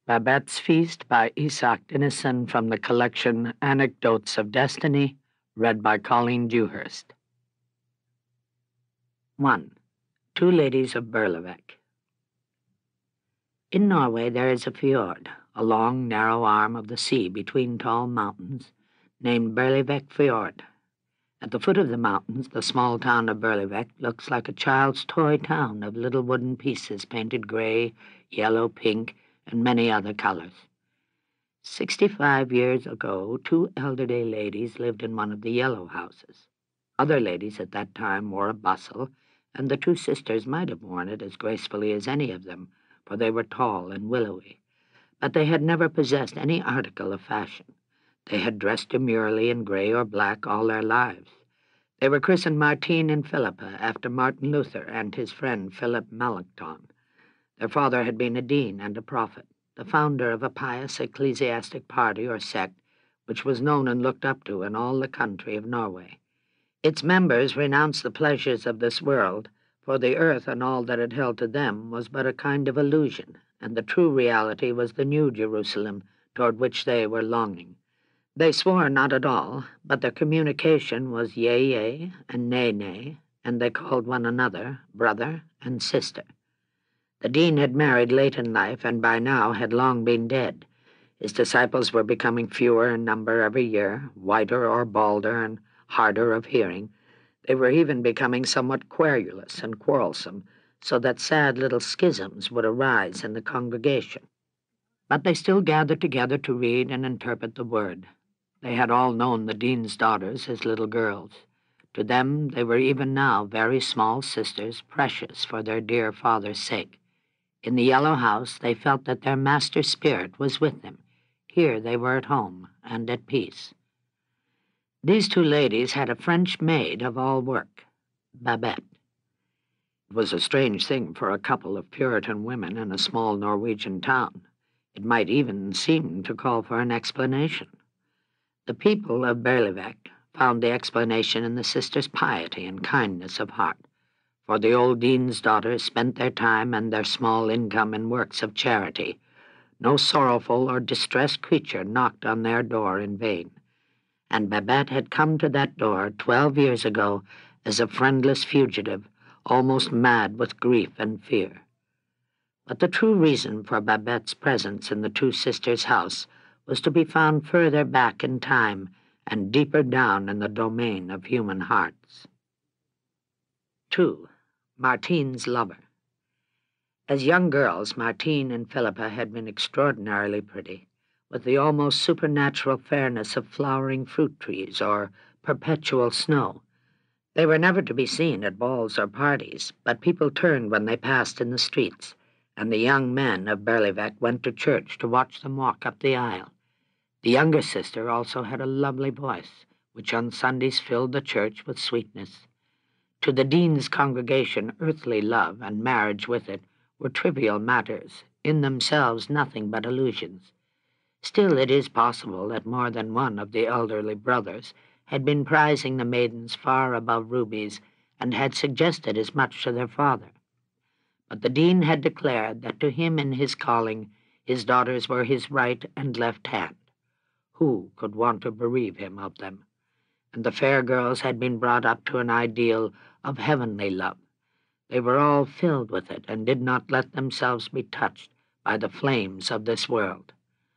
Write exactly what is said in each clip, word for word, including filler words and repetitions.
Babette's Feast by Isak Dinesen from the collection Anecdotes of Destiny, read by Colleen Dewhurst. one. Two Ladies of Berlevec. In Norway there is a fjord, a long, narrow arm of the sea between tall mountains, named Berlevec Fjord. At the foot of the mountains, the small town of Berlevec looks like a child's toy town of little wooden pieces painted gray, yellow, pink, and many other colors. Sixty-five years ago, two elderly ladies lived in one of the yellow houses. Other ladies at that time wore a bustle, and the two sisters might have worn it as gracefully as any of them, for they were tall and willowy. But they had never possessed any article of fashion. They had dressed demurely in gray or black all their lives. They were christened Martine and Philippa after Martin Luther and his friend Philip Melanchthon. Their father had been a dean and a prophet, the founder of a pious ecclesiastic party or sect which was known and looked up to in all the country of Norway. Its members renounced the pleasures of this world, for the earth and all that it held to them was but a kind of illusion, and the true reality was the new Jerusalem toward which they were longing. They swore not at all, but their communication was yea, yea, and nay, nay, and they called one another brother and sister. The dean had married late in life and by now had long been dead. His disciples were becoming fewer in number every year, whiter or balder and harder of hearing. They were even becoming somewhat querulous and quarrelsome, so that sad little schisms would arise in the congregation. But they still gathered together to read and interpret the word. They had all known the dean's daughters as little girls. To them they were even now very small sisters, precious for their dear father's sake. In the yellow house they felt that their master spirit was with them. Here they were at home and at peace. These two ladies had a French maid of all work, Babette. It was a strange thing for a couple of Puritan women in a small Norwegian town. It might even seem to call for an explanation. The people of Berlevec found the explanation in the sisters' piety and kindness of heart, for the old dean's daughters spent their time and their small income in works of charity. No sorrowful or distressed creature knocked on their door in vain, and Babette had come to that door twelve years ago as a friendless fugitive, almost mad with grief and fear. But the true reason for Babette's presence in the two sisters' house was to be found further back in time and deeper down in the domain of human hearts. Two. Martine's Lover. As young girls, Martine and Philippa had been extraordinarily pretty, with the almost supernatural fairness of flowering fruit trees or perpetual snow. They were never to be seen at balls or parties, but people turned when they passed in the streets, and the young men of Berlevec went to church to watch them walk up the aisle. The younger sister also had a lovely voice, which on Sundays filled the church with sweetness. To the dean's congregation, earthly love and marriage with it were trivial matters, in themselves nothing but illusions. Still, it is possible that more than one of the elderly brothers had been prizing the maidens far above rubies and had suggested as much to their father. But the dean had declared that to him in his calling his daughters were his right and left hand. Who could want to bereave him of them? And the fair girls had been brought up to an ideal of heavenly love. They were all filled with it and did not let themselves be touched by the flames of this world.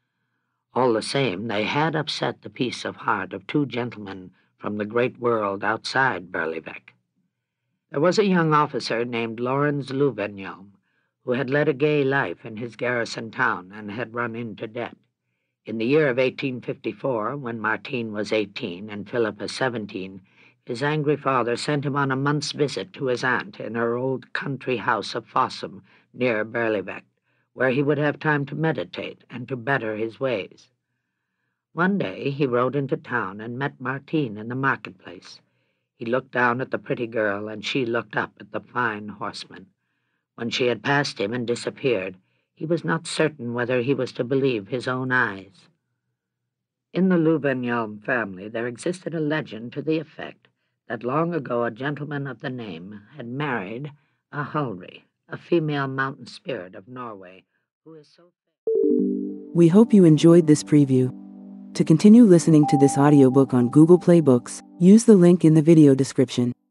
All the same, they had upset the peace of heart of two gentlemen from the great world outside Berlevec. There was a young officer named Lawrence Louvenjelm, who had led a gay life in his garrison town and had run into debt. In the year of eighteen fifty-four, when Martine was eighteen and Philippa seventeen, his angry father sent him on a month's visit to his aunt in her old country house of Fossum near Berlevec, where he would have time to meditate and to better his ways. One day he rode into town and met Martine in the marketplace. He looked down at the pretty girl, and she looked up at the fine horseman. When she had passed him and disappeared, he was not certain whether he was to believe his own eyes. In the Louvenjelm family there existed a legend to the effect that long ago a gentleman of the name had married a Hulri, a female mountain spirit of Norway, who is so We hope you enjoyed this preview. To continue listening to this audiobook on Google Play Books, use the link in the video description.